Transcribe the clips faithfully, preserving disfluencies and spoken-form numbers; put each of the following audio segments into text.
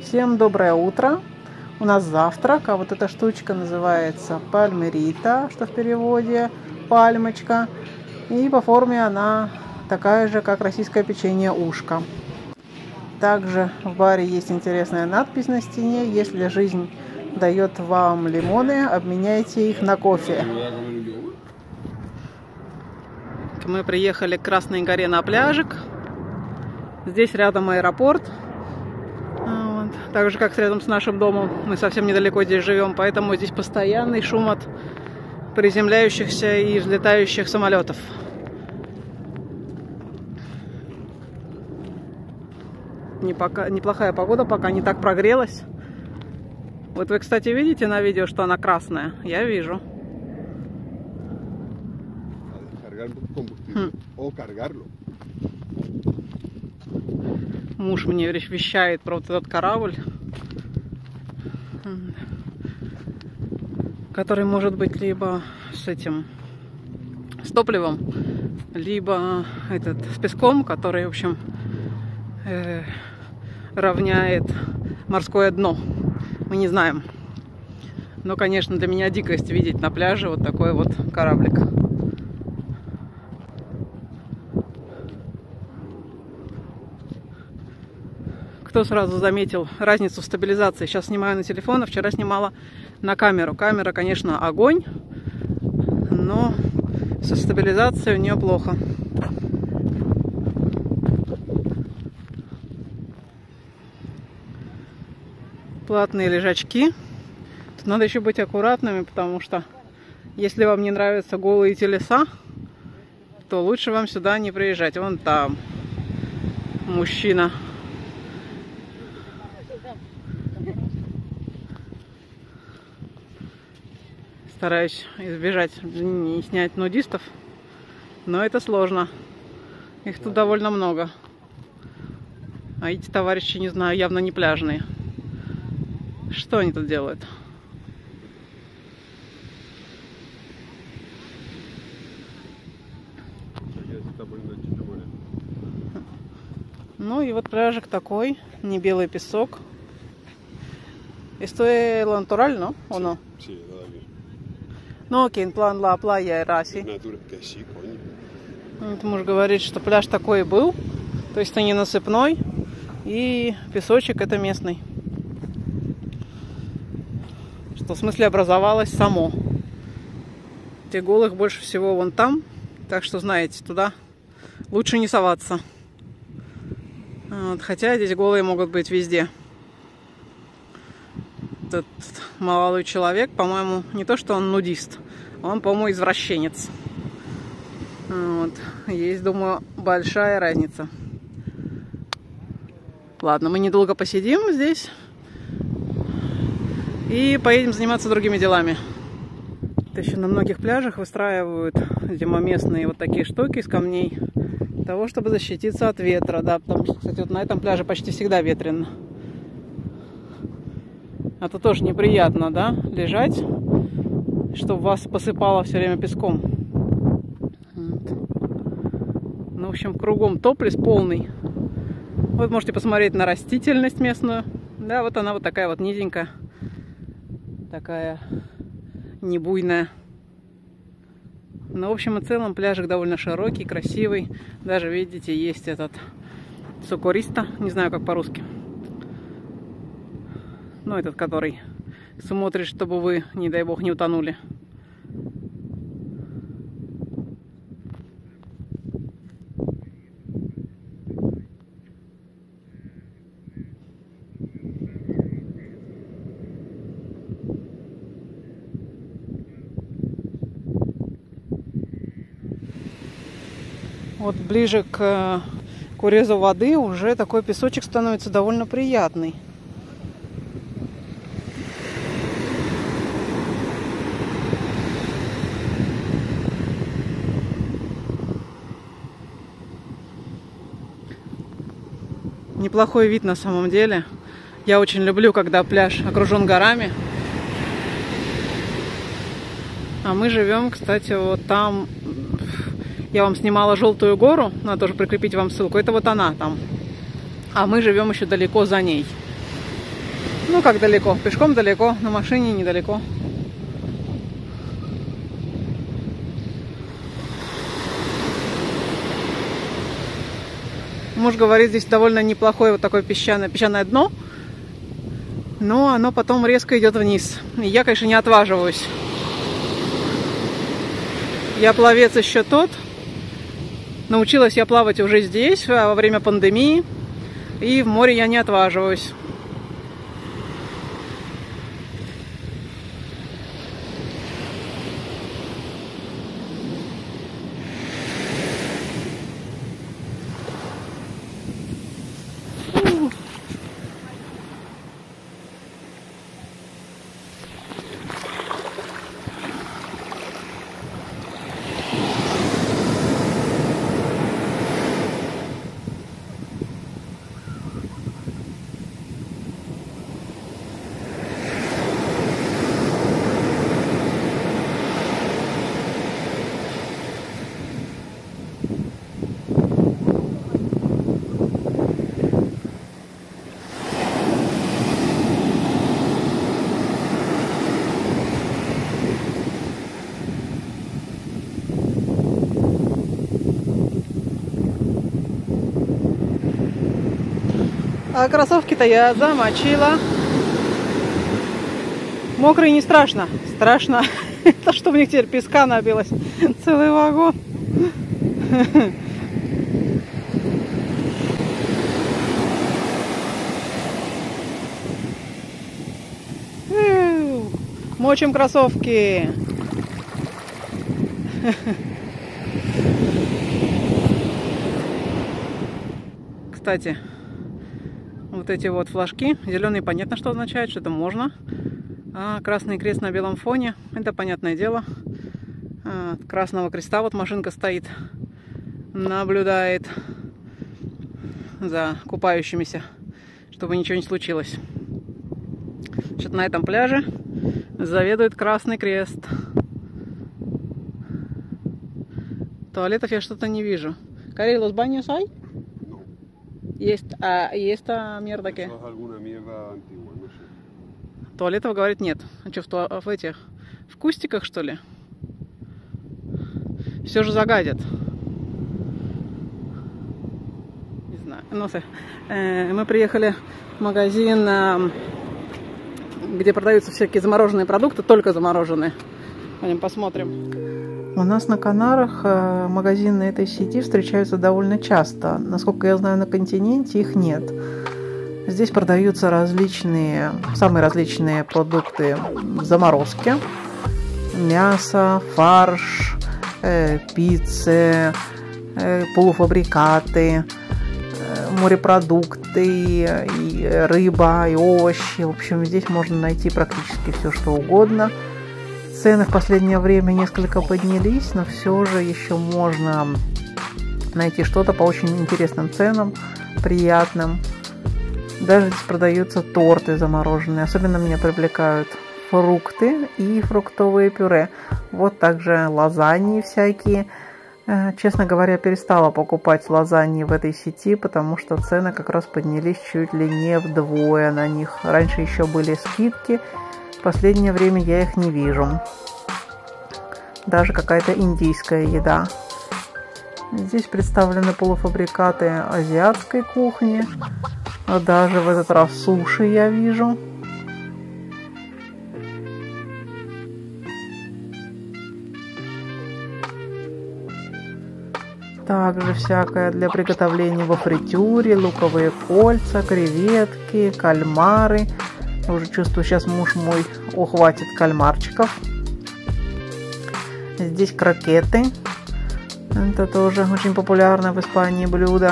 Всем доброе утро. У нас завтрак, а вот эта штучка называется пальмерита, что в переводе пальмочка. И по форме она такая же, как российское печенье ушко. Также в баре есть интересная надпись на стене: если жизнь дает вам лимоны, обменяйте их на кофе. Мы приехали к Красной горе на пляжик. Здесь рядом аэропорт. Вот. Так же, как рядом с нашим домом. Мы совсем недалеко здесь живем, поэтому здесь постоянный шум от приземляющихся и взлетающих самолетов. Не пока, неплохая погода, пока не так прогрелась. Вот вы, кстати, видите на видео, что она красная? Я вижу. Хм. Муж мне вещает про вот этот корабль, который может быть либо с этим, с топливом, либо этот, с песком, который, в общем, э, равняет морское дно. Мы не знаем. Но, конечно, для меня дикость видеть на пляже вот такой вот кораблик. Кто сразу заметил разницу в стабилизации? Сейчас снимаю на телефон, а вчера снимала на камеру. Камера, конечно, огонь, но со стабилизацией у нее плохо. Платные лежачки. Тут надо еще быть аккуратными, потому что если вам не нравятся голые телеса, то лучше вам сюда не приезжать. Вон там мужчина. Стараюсь избежать, не снять нудистов, но это сложно. Их тут довольно много. А эти товарищи, не знаю, явно не пляжные. Что они тут делают? Ну и вот пляжик такой, не белый песок. Esto es lo natural, ¿no? ¿O no? Sí, todavía. No, que en plan la playa era así. Муж говорит, что пляж такой и был. То есть это не насыпной. И песочек это местный. Что в смысле образовалось само. Тех голых больше всего вон там. Так что, знаете, туда лучше не соваться. Вот, хотя здесь голые могут быть везде. Этот молодой человек, по-моему, не то что он нудист, он, по-моему, извращенец. Вот. Есть, думаю, большая разница. Ладно, мы недолго посидим здесь и поедем заниматься другими делами. Это еще на многих пляжах выстраивают зимоместные вот такие штуки из камней для того, чтобы защититься от ветра. Да, потому что, кстати, вот на этом пляже почти всегда ветрено. Это тоже неприятно, да, лежать, чтобы вас посыпало все время песком. Вот. Ну, в общем, кругом топлес полный. Вот можете посмотреть на растительность местную. Да, вот она вот такая вот низенькая, такая небуйная. Но, в общем и целом, пляжик довольно широкий, красивый. Даже, видите, есть этот сокориста, не знаю, как по-русски. Ну, этот, который смотрит, чтобы вы, не дай бог, не утонули. Вот ближе к, к урезу воды уже такой песочек становится довольно приятный. Неплохой вид на самом деле. Я очень люблю, когда пляж окружен горами. А мы живем, кстати, вот там. Я вам снимала желтую гору, надо тоже прикрепить вам ссылку. Это вот она там. А мы живем еще далеко за ней. Ну как далеко? Пешком далеко, на машине недалеко. Муж говорит, здесь довольно неплохое вот такое песчаное, песчаное дно. Но оно потом резко идет вниз. И я, конечно, не отваживаюсь. Я пловец еще тот. Научилась я плавать уже здесь, во время пандемии. И в море я не отваживаюсь. А кроссовки-то я замочила. Мокрые не страшно. Страшно то, что в них теперь песка набилось. Целый вагон. Мочим кроссовки. Кстати, вот эти вот флажки, зеленый понятно, что означает, что это можно. А красный крест на белом фоне, это понятное дело. А, красного креста вот машинка стоит, наблюдает за купающимися, чтобы ничего не случилось. Значит, на этом пляже заведует Красный Крест. Туалетов я что-то не вижу. ¿Queréis los baños hay? No. ¿Y esta, ah, ¿y esta mierda qué? Alguna mierda antigua, no sé. Туалетов, говорит, нет. А что, в, ту... в этих... В кустиках, что ли? Все же загадят. Не знаю. Ну, э, мы приехали в магазин, э, где продаются всякие замороженные продукты, только замороженные. Пойдем посмотрим. У нас на Канарах э, магазины этой сети встречаются довольно часто. Насколько я знаю, на континенте их нет. Здесь продаются различные, самые различные продукты заморозки. Мясо, фарш, э, пиццы, э, полуфабрикаты, э, морепродукты, и рыба, и овощи. В общем, здесь можно найти практически все, что угодно. Цены в последнее время несколько поднялись, но все же еще можно найти что-то по очень интересным ценам, приятным. Даже здесь продаются торты замороженные. Особенно меня привлекают фрукты и фруктовые пюре. Вот также лазаньи всякие. Честно говоря, перестала покупать лазаньи в этой сети, потому что цены как раз поднялись чуть ли не вдвое на них. Раньше еще были скидки. В последнее время я их не вижу. Даже какая-то индийская еда. Здесь представлены полуфабрикаты азиатской кухни. Даже в этот раз суши я вижу. Также всякое для приготовления во фритюре, луковые кольца, креветки, кальмары. Уже чувствую, сейчас муж мой ухватит кальмарчиков. Здесь крокеты. Это тоже очень популярное в Испании блюдо.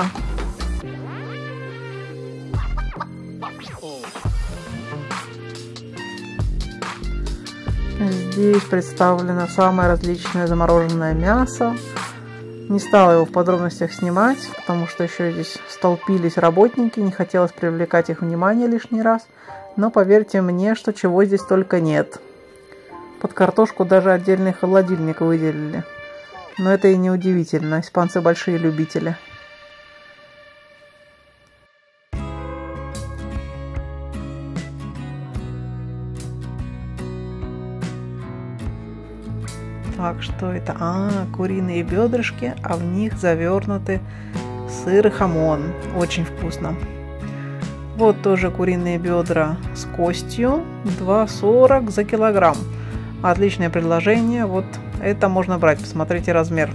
Здесь представлено самое различное замороженное мясо. Не стала его в подробностях снимать, потому что еще здесь столпились работники, не хотелось привлекать их внимание лишний раз. Но поверьте мне, что чего здесь только нет. Под картошку даже отдельный холодильник выделили. Но это и не удивительно, испанцы большие любители. Так, что это? А, куриные бедрышки, а в них завернуты сыр и хамон. Очень вкусно. Вот тоже куриные бедра с костью. два сорок за килограмм. Отличное предложение. Вот это можно брать. Посмотрите размер.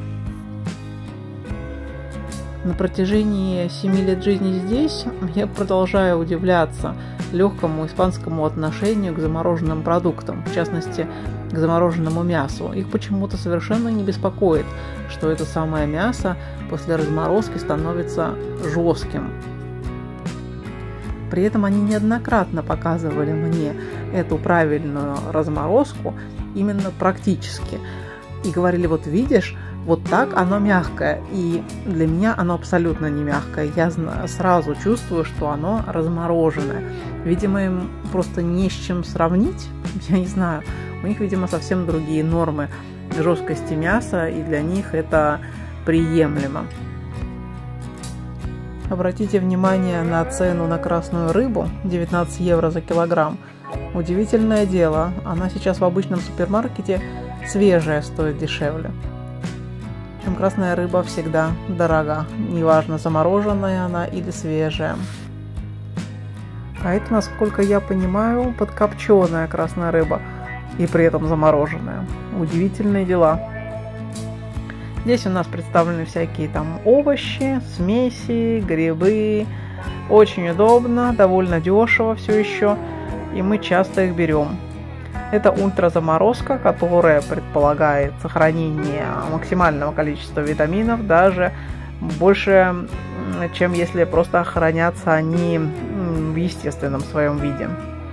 На протяжении семи лет жизни здесь я продолжаю удивляться легкому испанскому отношению к замороженным продуктам, в частности, к замороженному мясу. Их почему-то совершенно не беспокоит, что это самое мясо после разморозки становится жестким. При этом они неоднократно показывали мне эту правильную разморозку именно практически. И говорили, вот видишь, вот так оно мягкое. И для меня оно абсолютно не мягкое. Я сразу чувствую, что оно размороженное. Видимо, им просто не с чем сравнить. Я не знаю. У них, видимо, совсем другие нормы жесткости мяса, и для них это приемлемо. Обратите внимание на цену на красную рыбу, девятнадцать евро за килограмм. Удивительное дело, она сейчас в обычном супермаркете свежая стоит дешевле. Причем красная рыба всегда дорога, неважно, замороженная она или свежая. А это, насколько я понимаю, подкопченая красная рыба и при этом замороженная. Удивительные дела. Здесь у нас представлены всякие там овощи, смеси, грибы. Очень удобно, довольно дешево все еще, и мы часто их берем. Это ультразаморозка, которая предполагает сохранение максимального количества витаминов, даже больше, чем если просто хранятся они в естественном своем виде.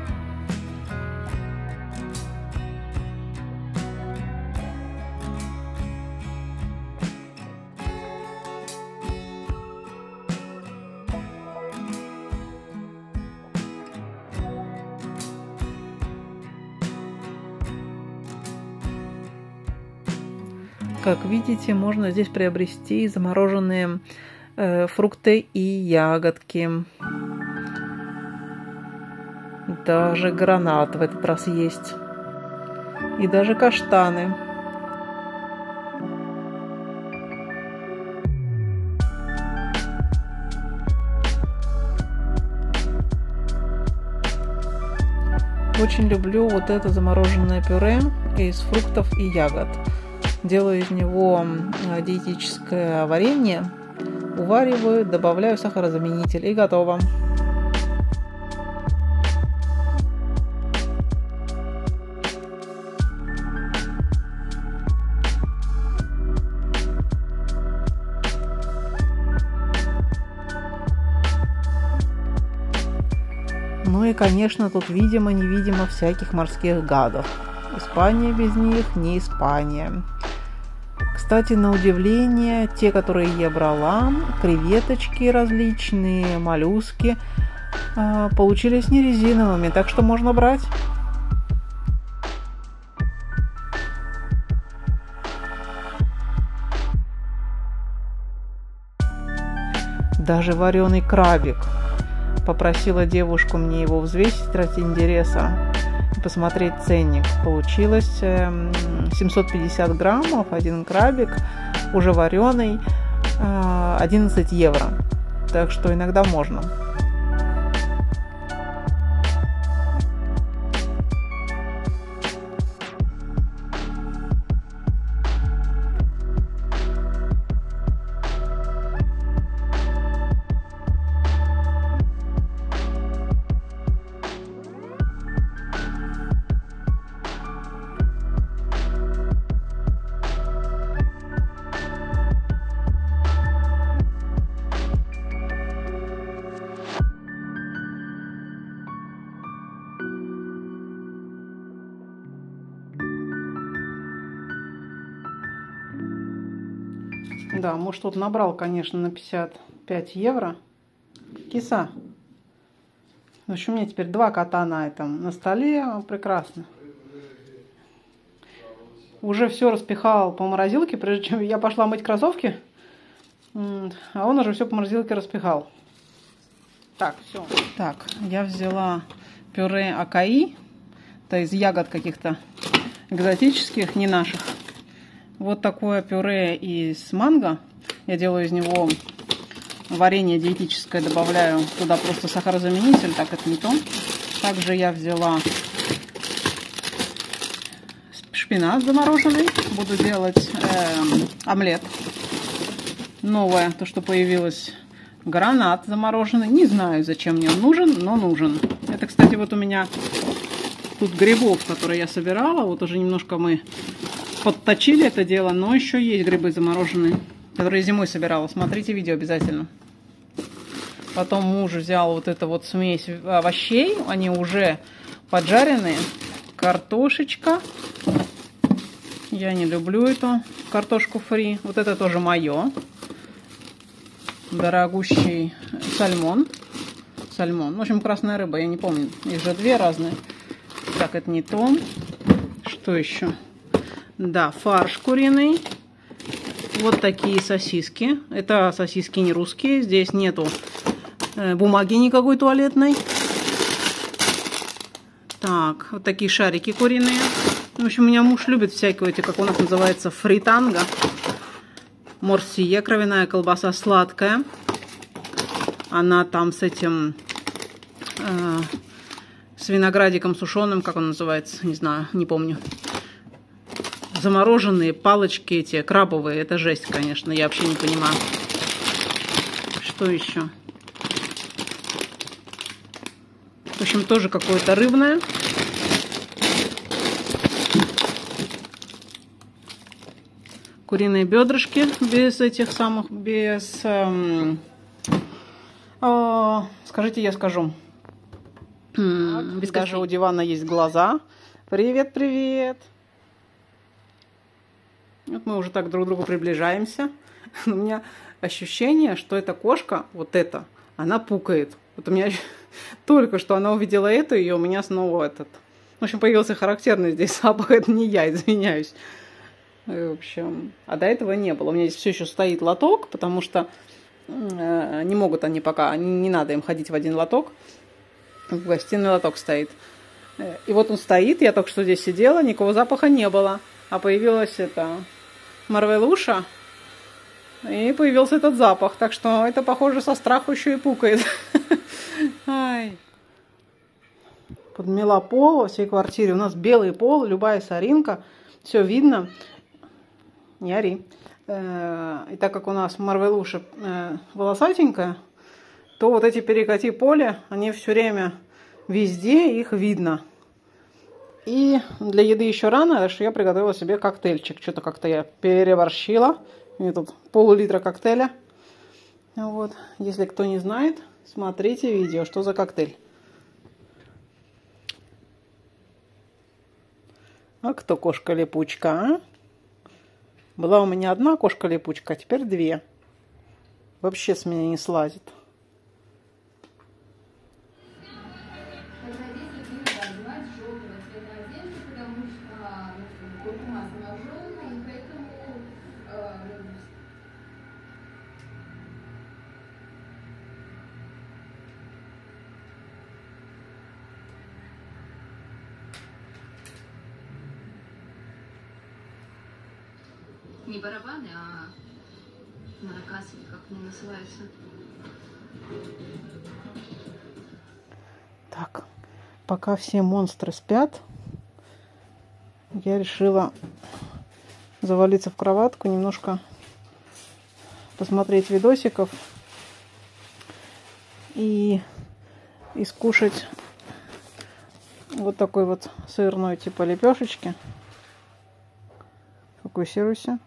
Как видите, можно здесь приобрести замороженные э, фрукты и ягодки. Даже гранат в этот раз есть. И даже каштаны. Очень люблю вот это замороженное пюре из фруктов и ягод. Делаю из него диетическое варенье, увариваю, добавляю сахарозаменитель и готово. Ну и, конечно, тут видимо-невидимо всяких морских гадов. Испания без них не Испания. Кстати, на удивление, те, которые я брала, креветочки различные, моллюски, получились не резиновыми, так что можно брать. Даже вареный крабик. Попросила девушку мне его взвесить ради интереса и посмотреть ценник. Получилось семьсот пятьдесят граммов, один крабик, уже вареный, одиннадцать евро. Так что иногда можно. Да, муж тут набрал, конечно, на пятьдесят пять евро. Киса. В общем, у меня теперь два кота на этом, на столе. Прекрасно. Уже все распихал по морозилке, прежде чем я пошла мыть кроссовки. А он уже все по морозилке распихал. Так, все. Так, я взяла пюре акаи. Это из ягод каких-то экзотических, не наших. Вот такое пюре из манго. Я делаю из него варенье диетическое, добавляю туда просто сахарозаменитель, так это не то. Также я взяла шпинат замороженный. Буду делать э, омлет. Новое, то, что появилось. Гранат замороженный. Не знаю, зачем мне он нужен, но нужен. Это, кстати, вот у меня тут грибов, которые я собирала. Вот уже немножко мы подточили это дело, но еще есть грибы замороженные, которые зимой собирала. Смотрите видео обязательно. Потом муж взял вот эту вот смесь овощей. Они уже поджаренные. Картошечка. Я не люблю эту картошку фри. Вот это тоже мое. Дорогущий сальмон. Сальмон. В общем, красная рыба, я не помню. Их же две разные. Так, это не то. Что еще? Да, фарш куриный. Вот такие сосиски. Это сосиски не русские. Здесь нету э, бумаги никакой туалетной. Так, вот такие шарики куриные. В общем, у меня муж любит всякие эти, как у нас называется, фританга. Морсия, кровяная колбаса сладкая. Она там с этим, э, с виноградиком сушеным, как он называется, не знаю, не помню. Замороженные палочки эти, крабовые, это жесть, конечно, я вообще не понимаю. Что еще? В общем, тоже какое-то рыбное. Куриные бедрышки без этих самых, без... Эм, э, скажите, я скажу. Так, без даже у дивана есть глаза. Привет, привет. Вот мы уже так друг к другу приближаемся. У меня ощущение, что эта кошка, вот эта, она пукает. Вот у меня только что она увидела это, и у меня снова этот... В общем, появился характерный здесь запах. Это не я, извиняюсь. В общем, а до этого не было. У меня здесь все еще стоит лоток, потому что э, не могут они пока, не надо им ходить в один лоток. В гостиной лоток стоит. И вот он стоит, я только что здесь сидела, никакого запаха не было. А появилась эта Марвелуша, и появился этот запах. Так что это, похоже, со страху еще и пукает. Ай. Подмела пол во всей квартире. У нас белый пол, любая соринка. Все видно. Не ори. И так как у нас Марвелуша волосатенькая, то вот эти перекати поле, они все время везде, их видно. И для еды еще рано, так что я приготовила себе коктейльчик. Что-то как-то я переборщила. Мне тут пол-литра коктейля. Вот. Если кто не знает, смотрите видео, что за коктейль. А кто кошка-липучка, а? Была у меня одна кошка-липучка, а теперь две. Вообще с меня не слазит. Не барабаны, а маракасы, как они называются. Так, пока все монстры спят, я решила завалиться в кроватку, немножко посмотреть видосиков и, и скушать вот такой вот сырной типа лепешечки. Фокусируйся.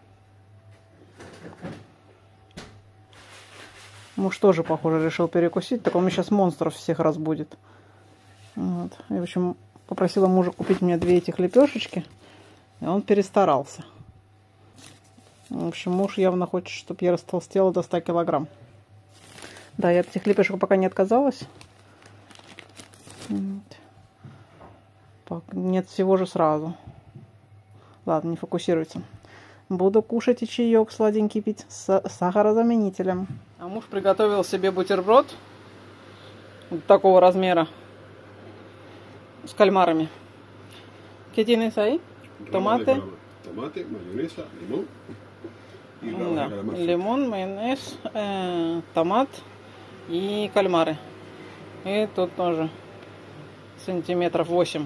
Муж тоже, похоже, решил перекусить. Так он сейчас монстров всех разбудит. Вот. И, в общем, попросила мужа купить мне две этих лепешечки. И он перестарался. В общем, муж явно хочет, чтобы я растолстела до ста килограмм. Да, я от этих лепешек пока не отказалась. Вот. Нет, всего же сразу. Ладно, не фокусируется. Буду кушать и чаек сладенький пить с сахарозаменителем. А муж приготовил себе бутерброд вот такого размера с кальмарами. Кетины сай, томаты, tomate, mayonesa, limón. Y la Да. calamar. Лимон, майонез, э, томат и кальмары. И тут тоже сантиметров восемь.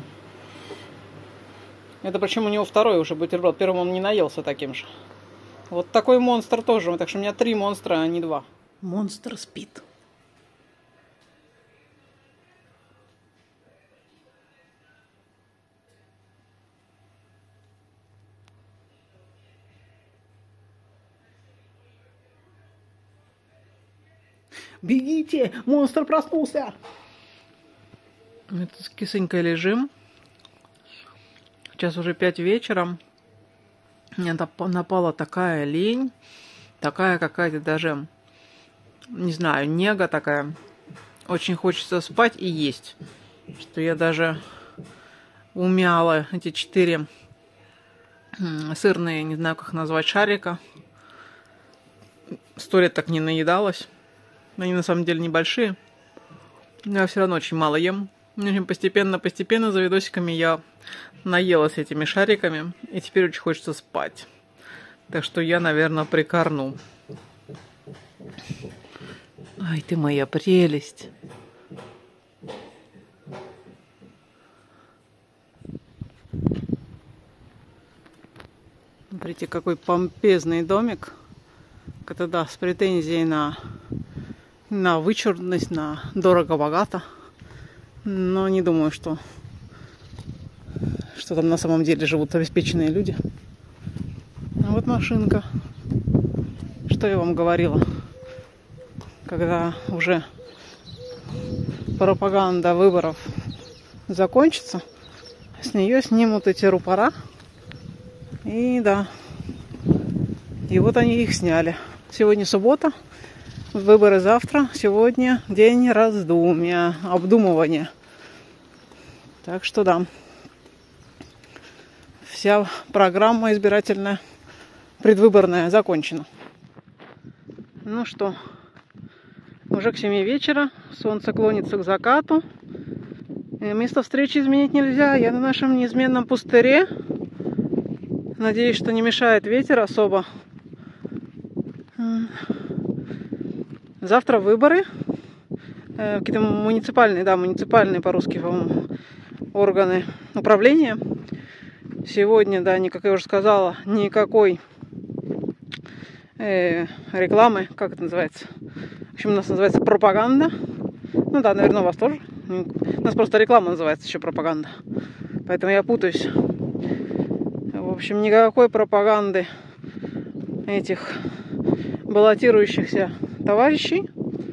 Это причем у него второй уже бутерброд. Первым он не наелся таким же. Вот такой монстр тоже. Так что у меня три монстра, а не два. Монстр спит. Бегите! Монстр проснулся! Мы тут с кисонькой лежим. Сейчас уже пять вечера. Мне напала такая лень. Такая какая-то даже, не знаю, нега такая. Очень хочется спать и есть. Что я даже умяла эти четыре сырные, не знаю, как назвать, шарика. Сто лет так не наедалась. Они на самом деле небольшие. Но я все равно очень мало ем. Постепенно-постепенно за видосиками я наелась этими шариками. И теперь очень хочется спать. Так что я, наверное, прикорну. Ай, ты моя прелесть. Смотрите, какой помпезный домик. Это да, с претензией на, на вычурность, на дорого-богато. Но не думаю, что, что там на самом деле живут обеспеченные люди. А вот машинка. Что я вам говорила? Когда уже пропаганда выборов закончится, с нее снимут эти рупора. И да. И вот они их сняли. Сегодня суббота, выборы завтра. Сегодня день раздумья, обдумывания. Так что да. Вся программа избирательная, предвыборная закончена. Ну что, уже к семи вечера. Солнце клонится к закату. И место встречи изменить нельзя. Я на нашем неизменном пустыре. Надеюсь, что не мешает ветер особо. Завтра выборы. Какие-то муниципальные, да, муниципальные по-русски, по-моему, органы управления. Сегодня, да, как я уже сказала, никакой э, рекламы, как это называется? В общем, у нас называется пропаганда. Ну да, наверное, у вас тоже. У нас просто реклама называется еще пропаганда. Поэтому я путаюсь. В общем, никакой пропаганды этих баллотирующихся товарищей.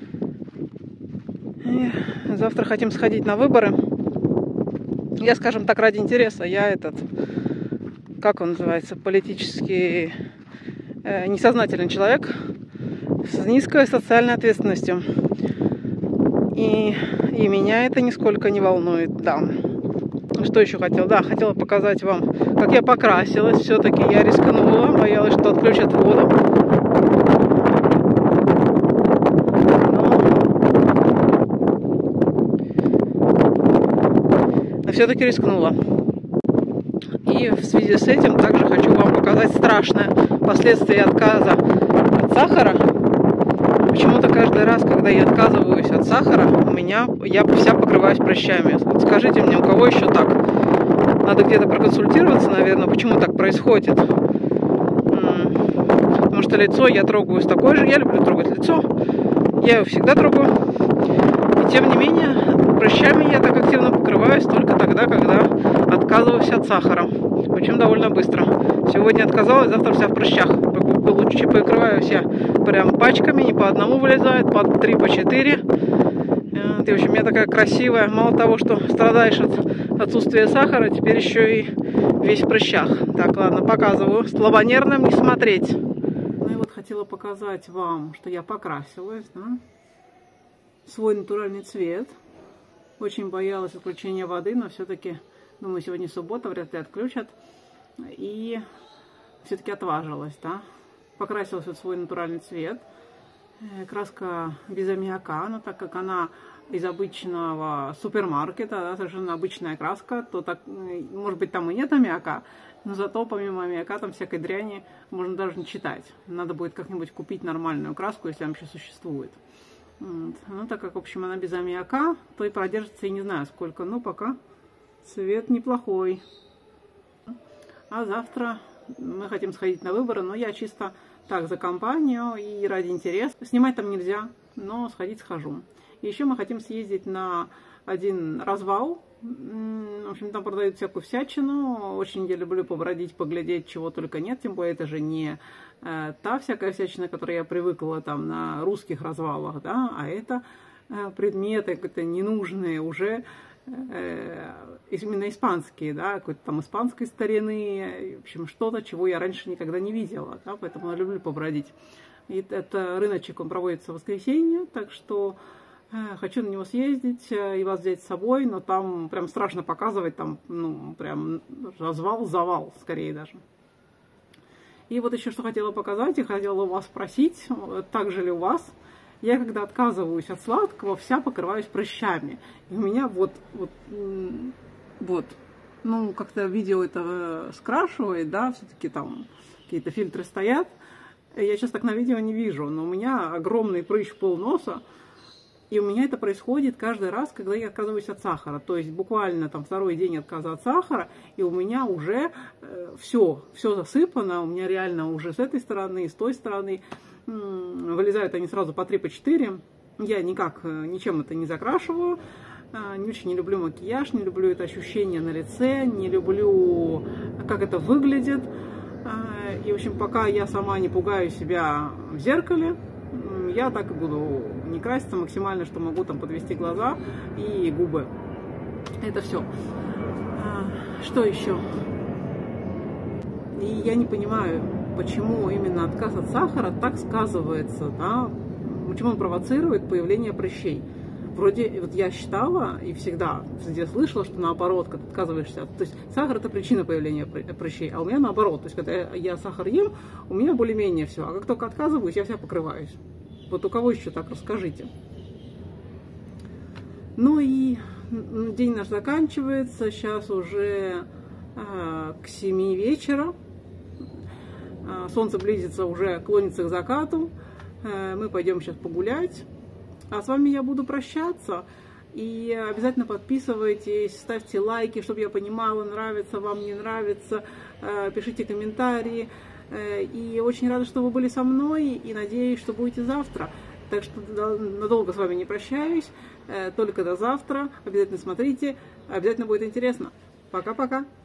И завтра хотим сходить на выборы. Я, скажем так, ради интереса. Я этот, как он называется, политически э, несознательный человек с низкой социальной ответственностью. И, и меня это нисколько не волнует, да. Что еще хотела? Да, хотела показать вам, как я покрасилась. Все-таки я рискнула, боялась, что отключат воду. Но все-таки рискнула. И в связи с этим также хочу вам показать страшное последствие отказа от сахара. Почему-то каждый раз, когда я отказываюсь от сахара, у меня, я вся покрываюсь прыщами. Вот скажите мне, у кого еще так? Надо где-то проконсультироваться, наверное, почему так происходит. Потому что лицо я трогаю с такой же, я люблю трогать лицо, я его всегда трогаю. И тем не менее, прыщами я так активно покрываюсь только тогда, когда отказываюсь от сахара. Причем довольно быстро. Сегодня отказалась, завтра вся в прыщах. Лучше покрываюсь я прям пачками, не по одному вылезает, по три, по четыре. И, в общем, я такая красивая. Мало того, что страдаешь от отсутствия сахара, теперь еще и весь в прыщах. Так, ладно, показываю. Слабонервным не смотреть. Ну и вот хотела показать вам, что я покрасилась, да? Свой натуральный цвет. Очень боялась отключения воды, но все-таки, думаю, сегодня суббота, вряд ли отключат. И все-таки отважилась, да? Покрасилась в свой натуральный цвет. Краска без аммиака, но так как она из обычного супермаркета, да, совершенно обычная краска, то так, может быть, там и нет аммиака, но зато помимо аммиака там всякой дряни можно даже не читать. Надо будет как-нибудь купить нормальную краску, если она вообще существует. Вот. Ну, так как, в общем, она без аммиака, то и продержится, и не знаю сколько, но пока цвет неплохой. А завтра мы хотим сходить на выборы, но я чисто так за компанию и ради интереса. Снимать там нельзя, но сходить схожу. И еще мы хотим съездить на один развал. В общем, там продают всякую всячину. Очень я люблю побродить, поглядеть, чего только нет. Тем более, это же не э, та всякая всячина, к которой я привыкла там на русских развалах, да, а это э, предметы какие-то ненужные уже, э, именно испанские, да, какой-то там испанской старины, в общем, что-то, чего я раньше никогда не видела, да, поэтому я люблю побродить. И это рыночек, он проводится в воскресенье, так что хочу на него съездить и вас взять с собой, но там прям страшно показывать, там, ну, прям развал, завал, скорее даже. И вот еще что хотела показать, и хотела у вас спросить, так же ли у вас. Я, когда отказываюсь от сладкого, вся покрываюсь прыщами. И у меня вот, вот, вот, ну, как-то видео это скрашивает, да, все-таки там какие-то фильтры стоят. Я сейчас так на видео не вижу, но у меня огромный прыщ полноса. И у меня это происходит каждый раз, когда я отказываюсь от сахара. То есть буквально там второй день отказа от сахара, и у меня уже э, все, все засыпано. У меня реально уже с этой стороны, и с той стороны. М-м, вылезают они сразу по три, по четыре. Я никак, ничем это не закрашиваю. Э, не очень не люблю макияж, не люблю это ощущение на лице, не люблю, как это выглядит. Э, и, в общем, пока я сама не пугаю себя в зеркале, я так и буду не краситься максимально, что могу там подвести глаза и губы. Это все. Что еще? И я не понимаю, почему именно отказ от сахара так сказывается, да? Почему он провоцирует появление прыщей. Вроде, вот я считала и всегда, всегда слышала, что наоборот, когда отказываешься, то есть сахар это причина появления прыщей, а у меня наоборот, то есть когда я сахар ем, у меня более-менее все, а как только отказываюсь, я вся покрываюсь. Вот у кого еще так, расскажите. Ну и день наш заканчивается, сейчас уже э, к семи вечера, э, солнце близится уже, клонится к закату, э, мы пойдем сейчас погулять. А с вами я буду прощаться. И обязательно подписывайтесь, ставьте лайки, чтобы я понимала, нравится вам, не нравится. Пишите комментарии. И очень рада, что вы были со мной. И надеюсь, что будете завтра. Так что надолго с вами не прощаюсь. Только до завтра. Обязательно смотрите. Обязательно будет интересно. Пока-пока.